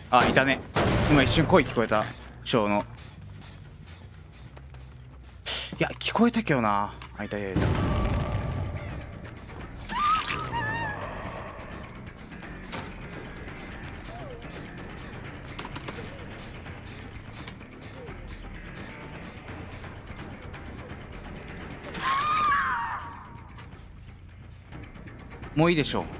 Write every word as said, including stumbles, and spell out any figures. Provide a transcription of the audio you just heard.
あ、いたね。今一瞬声聞こえた。ショーの。いや、聞こえたけどな。あ、いたいたいた。もういいでしょう。